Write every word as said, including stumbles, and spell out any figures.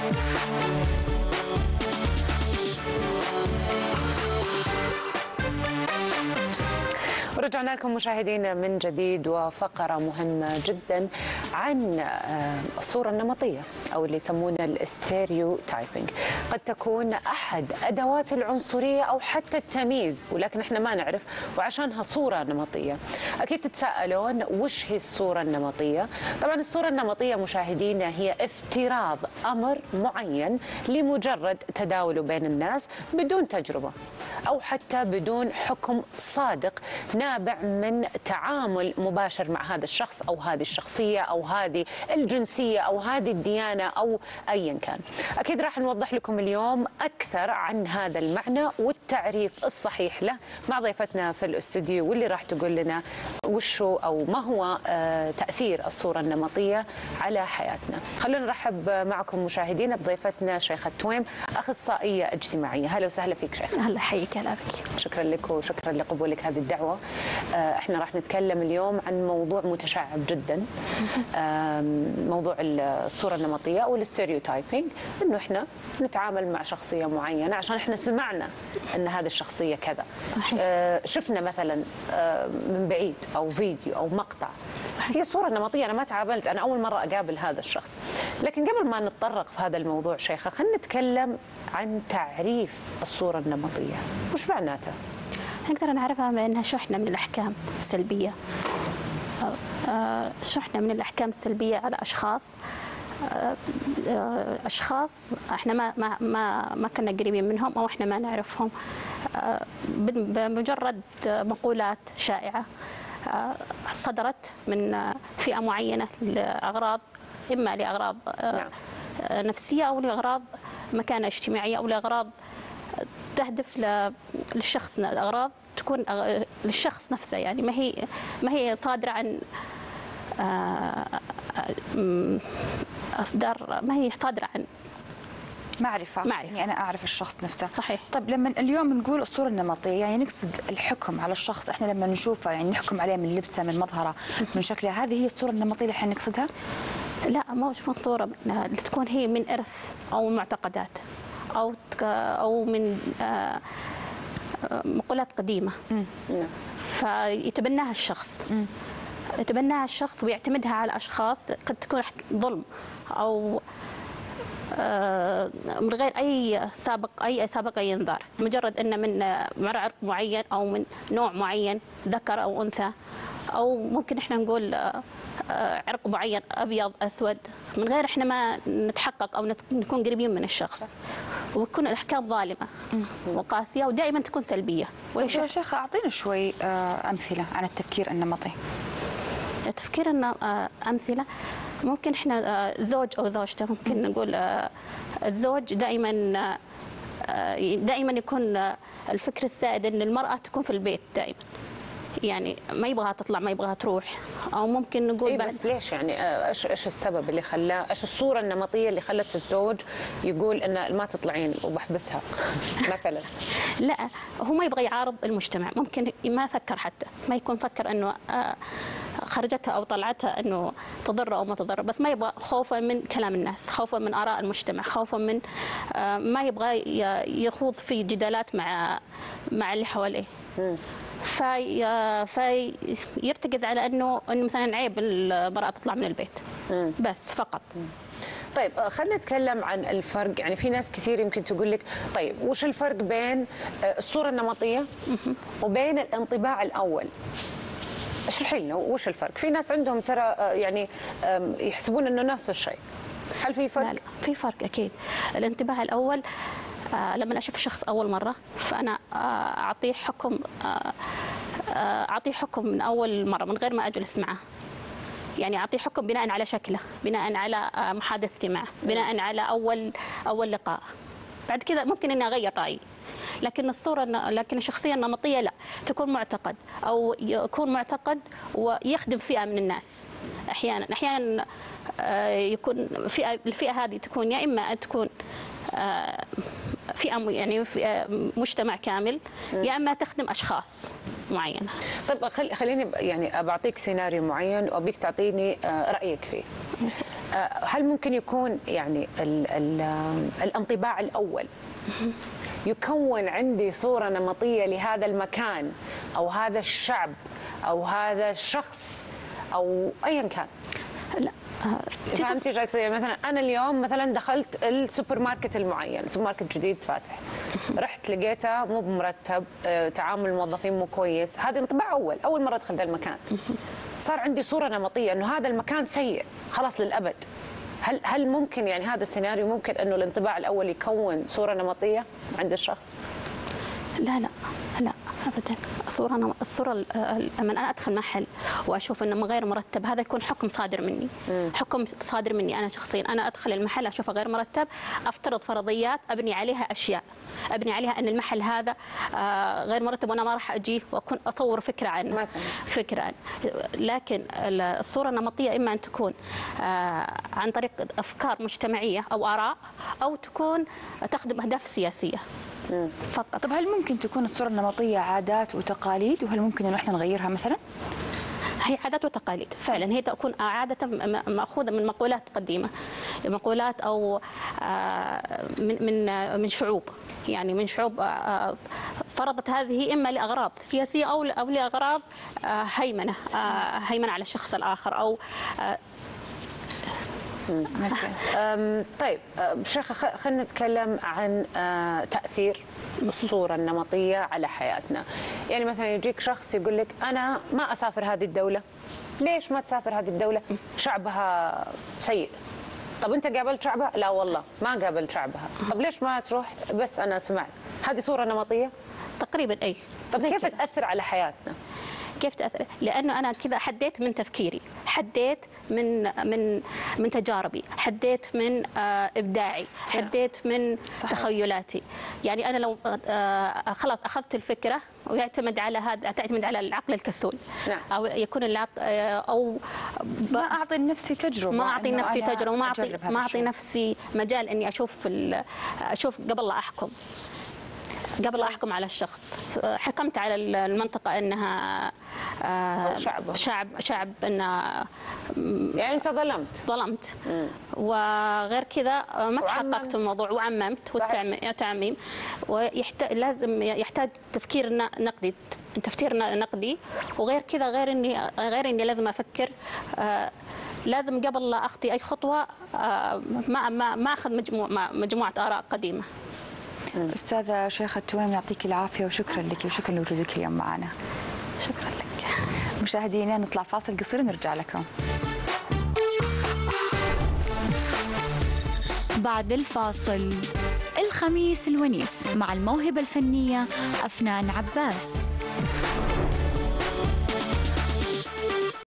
رجعنا لكم مشاهدينا من جديد وفقرة مهمة جدا عن الصورة النمطية أو اللي يسمونها الستيريو تايبنج. قد تكون أحد أدوات العنصرية أو حتى التمييز، ولكن احنا ما نعرف وعشانها صورة نمطية. أكيد تتساءلون وش هي الصورة النمطية؟ طبعا الصورة النمطية مشاهدينا هي افتراض أمر معين لمجرد تداوله بين الناس بدون تجربة أو حتى بدون حكم صادق نابع من تعامل مباشر مع هذا الشخص أو هذه الشخصية أو هذه الجنسية أو هذه الديانة أو أيا كان. أكيد راح نوضح لكم اليوم أكثر عن هذا المعنى والتعريف الصحيح له مع ضيفتنا في الاستوديو، واللي راح تقول لنا وشو أو ما هو تأثير الصورة النمطية على حياتنا. خلونا نرحب معكم مشاهدينا بضيفتنا شيخة تويم، أخصائية اجتماعية. هلا وسهلا فيك شيخة. هلا حيك. هلا بك. شكرا لك وشكرا لقبولك هذه الدعوة. احنا راح نتكلم اليوم عن موضوع متشعب جدا، موضوع الصورة النمطية او الستيريوتايبينج، انه احنا نتعامل مع شخصية معينة عشان احنا سمعنا ان هذه الشخصية كذا. صحيح. شفنا مثلا من بعيد او فيديو او مقطع. صحيح. هي صورة نمطية، انا ما تعاملت، انا اول مرة اقابل هذا الشخص. لكن قبل ما نتطرق في هذا الموضوع شيخة، خلينا نتكلم عن تعريف الصورة النمطية. وش معناته؟ نقدر نعرفها بأنها شحنة من الأحكام السلبية، شحنة من الأحكام السلبية على أشخاص أشخاص إحنا ما ما ما ما كنا قريبين منهم أو إحنا ما نعرفهم، بمجرد مقولات شائعة صدرت من فئة معينة لأغراض، إما لأغراض نفسية أو لأغراض مكانة اجتماعية أو لأغراض تهدف للشخص، أغراض تكون للشخص نفسه، يعني ما هي ما هي صادرة عن أصدار، ما هي صادرة عن معرفة. معرفة يعني أنا أعرف الشخص نفسه. صحيح. طيب لما اليوم نقول الصورة النمطية يعني نقصد الحكم على الشخص، إحنا لما نشوفه يعني نحكم عليه من لبسه، من مظهره، من شكله، هذه هي الصورة النمطية اللي احنا نقصدها؟ لا، مش من صورة، تكون هي من إرث أو معتقدات أو أو من مقولات قديمة. م. فيتبناها الشخص. م. يتبناها الشخص ويعتمدها على أشخاص قد تكون ظلم أو من غير أي سابق أي سابق أي إنذار، مجرد أن من عرق معين أو من نوع معين ذكر أو أنثى، أو ممكن إحنا نقول عرق معين أبيض أسود، من غير إحنا ما نتحقق أو نكون قريبين من الشخص، وتكون الأحكام ظالمة وقاسية ودائما تكون سلبية. يا شيخ أعطينا شوي أمثلة عن التفكير النمطي. التفكير أمثلة ممكن إحنا زوج أو زوجته، ممكن نقول الزوج دائما دائما يكون الفكر السائد أن المرأة تكون في البيت دائما، يعني ما يبغاها تطلع، ما يبغاها تروح، او ممكن نقول إيه بس ليش يعني ايش ايش السبب اللي خلاه، ايش الصوره النمطيه اللي خلت الزوج يقول ان ما تطلعين وبحبسها مثلا؟ لا، هو ما يبغى يعارض المجتمع، ممكن ما فكر، حتى ما يكون فكر انه خرجتها او طلعتها انه تضر او ما تضر، بس ما يبغى، خوفا من كلام الناس، خوفا من اراء المجتمع، خوفا من ما يبغى يخوض في جدالات مع مع اللي حواليه. في فيرتكز على انه انه مثلا عيب المراه تطلع من البيت. مم. بس فقط. مم. طيب خلينا نتكلم عن الفرق، يعني في ناس كثير يمكن تقول لك طيب وش الفرق بين الصوره النمطيه وبين الانطباع الاول؟ اشرحي لنا وش الفرق. في ناس عندهم ترى يعني يحسبون انه نفس الشيء، هل في فرق؟ لا لا، في فرق اكيد. الانطباع الاول آه لما اشوف الشخص اول مره فانا آه اعطيه حكم آه اعطيه حكم من اول مره من غير ما اجلس معه، يعني اعطيه حكم بناء على شكله، بناء على آه محادثتي معه، بناء على اول اول لقاء. بعد كذا ممكن اني اغير رايي. لكن الصوره لكن الشخصيه النمطيه لا، تكون معتقد او يكون معتقد ويخدم فئه من الناس. احيانا احيانا يكون فئه الفئه هذه تكون يا اما تكون فئه يعني فئة مجتمع كامل، يا اما تخدم اشخاص معينه. طيب خليني يعني بعطيك سيناريو معين وابيك تعطيني رايك فيه. هل ممكن يكون يعني ال ال الانطباع الأول يكون عندي صورة نمطية لهذا المكان أو هذا الشعب أو هذا الشخص أو أيا كان؟ لا فهمتي ايش اقصد؟ يعني مثلا انا اليوم مثلا دخلت السوبر ماركت المعين، سوبر ماركت جديد فاتح، رحت لقيته مو بمرتب، تعامل الموظفين مو كويس، هذا انطباع اول، اول مره ادخل ذا المكان. صار عندي صوره نمطيه انه هذا المكان سيء خلاص للابد. هل هل ممكن يعني هذا السيناريو ممكن انه الانطباع الاول يكون صوره نمطيه عند الشخص؟ لا لا لا ابدا. الصوره أنا الصوره لما انا ادخل محل واشوف انه غير مرتب، هذا يكون حكم صادر مني. مم. حكم صادر مني انا شخصيا. انا ادخل المحل اشوفه غير مرتب، افترض فرضيات ابني عليها اشياء، ابني عليها ان المحل هذا غير مرتب وانا ما راح اجي واكون اصور فكره عنه. مثلا. فكره عنه. لكن الصوره النمطيه اما ان تكون عن طريق افكار مجتمعيه او اراء، او تكون تخدم اهداف سياسيه فقط. طب هل ممكن تكون الصورة النمطية عادات وتقاليد، وهل ممكن انه احنا نغيرها مثلا؟ هي عادات وتقاليد فعلا، هي تكون عادة مأخوذة من مقولات قديمة، مقولات او من من من شعوب، يعني من شعوب فرضت هذه اما لاغراض سياسية او او لاغراض هيمنة هيمنة على الشخص الاخر او طيب شيخة، خلينا نتكلم عن تأثير الصورة النمطية على حياتنا. يعني مثلا يجيك شخص يقول لك أنا ما أسافر هذه الدولة. ليش ما تسافر هذه الدولة؟ شعبها سيء. طب أنت قابلت شعبها؟ لا والله ما قابلت شعبها. طب ليش ما تروح؟ بس أنا سمعت. هذه صورة نمطية؟ تقريبا أي. طب كيف تأثر على حياتنا؟ كيف تأثر؟ لأنه أنا كذا حديت من تفكيري، حديت من من من تجاربي، حديت من آه إبداعي، حديت من صحيح. تخيلاتي. يعني أنا لو آه خلاص أخذت الفكرة ويعتمد على هذا، تعتمد على العقل الكسول. نعم. أو يكون العقل آه أو ما أعطي نفسي تجربة، ما أعطي نفسي تجربة، ما أعطي ما أعطي نفسي مجال إني أشوف أشوف قبل لا أحكم. قبل أحكم على الشخص، حكمت على المنطقة أنها شعب شعب شعب أنها يعني أنت ظلمت ظلمت مم. وغير كذا ما تحققت في الموضوع وعممت. والتعميم ويحتاج لازم يحتاج تفكير نقدي تفكير نقدي وغير كذا، غير إني غير إني لازم أفكر، لازم قبل لا أخطي أي خطوة ما ما ما أخذ مجموعة مجموعة آراء قديمة. أستاذة شيخة التويم يعطيك العافية وشكرا لك وشكرا لوجودك اليوم معنا. شكرا لك. مشاهدينا نطلع فاصل قصير ونرجع لكم. بعد الفاصل الخميس الونيس مع الموهبة الفنية أفنان عباس.